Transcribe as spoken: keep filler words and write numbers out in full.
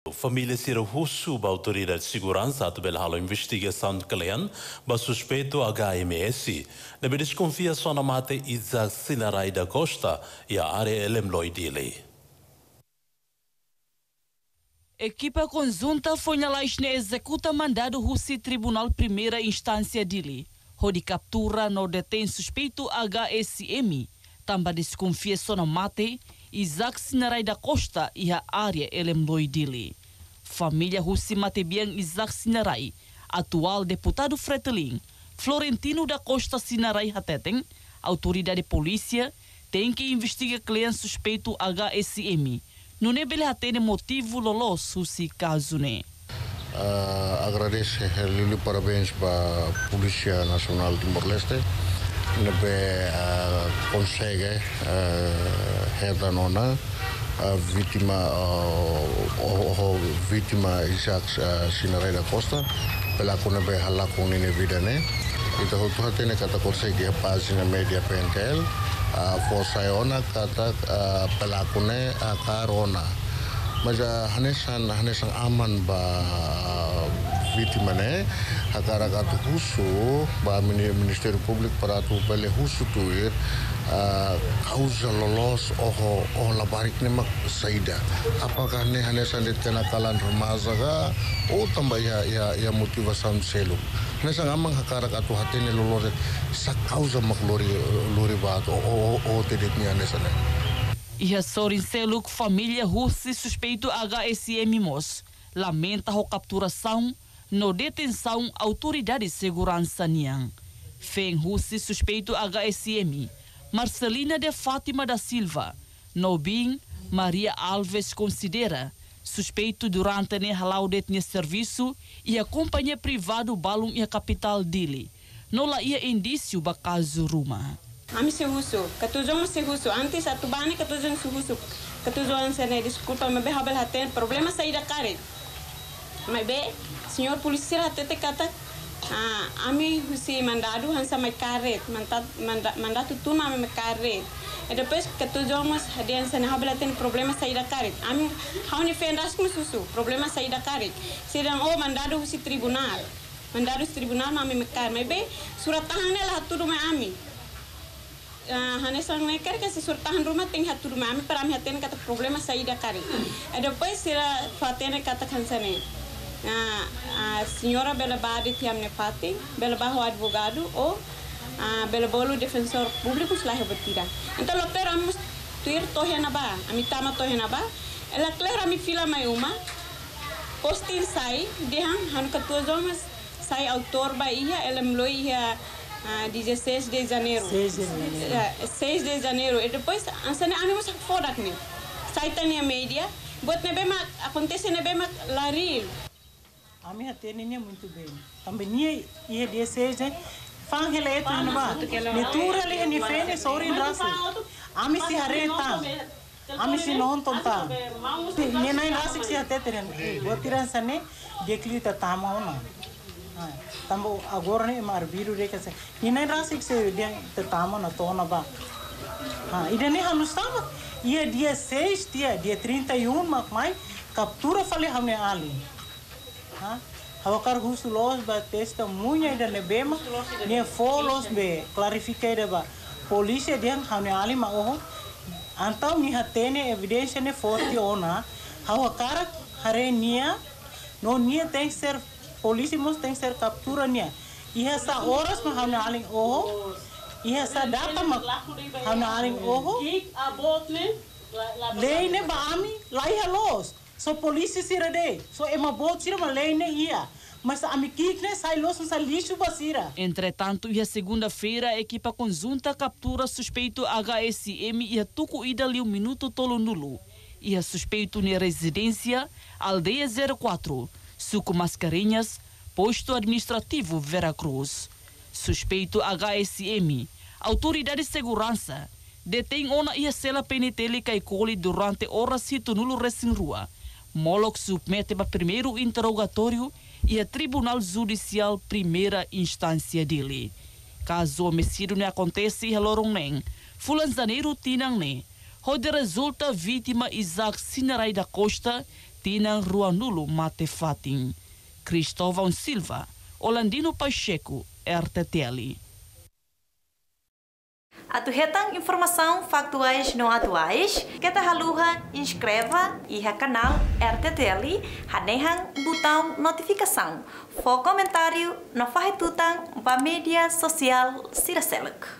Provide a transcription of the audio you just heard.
Família Ciro Russo, a autoridade de segurança, através da investigação de Kalian, ba suspeito H M S. Deve desconfiar só na mate Isaac Sinarai da Costa e a área Elemloi dele. Equipa conjunta foi na laisne executa mandado Russi Tribunal Primeira Instância dele. Onde captura no detém suspeito H S M. Também desconfia só na mate Isaac Sinarai da Costa e a área Elemloi dele. Família Russi Matebian Isaac Sinarai, atual deputado Fretilin, Florentino da Costa Sinarai Hateten, autoridade de polícia, tem que investigar cliente suspeito H S M. Não é bele hatene motivo lolos Russi caso né. Uh, agradeço e parabéns para a Polícia Nacional de Timor-Leste. Nebe uh, consegue uh, herdar nona a vítima uh, o vítima Isaac uh, Sinarai da Costa pela nebe halaku ni vida ne ita hotu hatene kata consegue a página média P N T L a força ona kata uh, pela kone a carona mas a hanesan hanesan aman ba vítima ne agora gato russo ba Ministério Público para tu pele russo tuir causa lolos oh oh labarik ne mak saida apakah ne hanesan de kenakalan remaja ga ou também ya ya ya motivação selo hanesan amang agora gato hatene lolos sa causa mak lori lori ba oh oh tedet ni hanesan E a Sorin Seluk, família Russi suspeito H S M Mos, lamenta a capturação no detenção autoridade de segurança Niang. Fen Russi suspeito H S M, Marcelina de Fátima da Silva, Nobin Maria Alves considera suspeito durante ne halau detne serviço e a companhia privada balum e a capital dele. No la ia indício ba caso Ruma. Ami se russo, katujong se russo, antes atubani katujong se russo, katujong se ne desculpa, me be habel haten problema saída kare. Me be, senhor policial hatete kata, ah, ami husi mandado hansa me kare, mandat mandato tu ma me kare. E depois katujong mas hadian se ne habel haten problema saída kare. Ami hauni fendas com susu, problema saída kare. Sedang oh mandado husi tribunal, mandado tribunal ma me kare. Me be surat tahan ne lah tudo me ami. Hanesan neker que se surtahan rumah tem hatu rumah ami para mi haten kata problema saída kari. E depois será fatene kata kansane. A senhora bela badi tiam ne fati, bela baho advogado ou bela bolo defensor público selah betira. Então lo pero amus tuir tohe na ba, ami tama tohe na ba. Ela claro ami fila mai uma. Postin sai dehang han katua zomas sai autor ba ia ela mloi ia Uh, dezesseis de janeiro. seis de janeiro. E depois, ansane ami mo sa fodak ni. Saita ni a media, bot nebe ma acontece nebe ma laril. Ami atene ni muito bem. Também ni ia dezesseis, fang hele eto ni ba. Letura le ni fene sorin rasa. Ami si hareta. Ami si non tonta. Ni nai rasa si atete ni. Botiran sane declita tama ona. Tambo agora ne mar biru re kase ina rasik se dia tetama na tona ba ha ida ne hanustama ia dia seis dia dia trinta e um mak mai captura fale hamne ali ha hawakar husulos ba testemunha ida ne bema ne folos be clarificada ba polícia dia hamne ali ma oho antau ni hatene evidência ne forte ona hawakar hare nia no nia tem ser polícia mos tem que ser captura nia e essa horas ma hamna aling oho e essa data ma hamna aling oho lei ne ba ami lai halos so polícia sira de so ema bot sira ma lei ne ia mas ami kik ne sai los sa lixo basira. Entretanto, e a segunda-feira a equipa conjunta captura suspeito H S M e a tuku ida ali um minuto tolo nulo e a suspeito na residência aldeia zero quatro Suco Mascarenhas, posto administrativo Veracruz. Suspeito H S M, autoridade de segurança, detém ona e a cela P N T L Caicoli durante horas hito nulo recém rua. Moloch submete para primeiro interrogatório e a Tribunal Judicial Primeira Instância dele. Caso o homicídio não acontece em Lorongnen, Fulan Janeiro Tinang ne, onde resulta vítima Isaac Sinarai da Costa, Tinang Ruanulo Mate Fatin. Cristóvão Silva, Olandino Pacheco, R T T L. Atuhetang informação factuais não atuais, que ta haluha inscreva e ha canal R T T L, hanehang botão notificação. For comentário, não faz tutang ba mídia social Siraselek.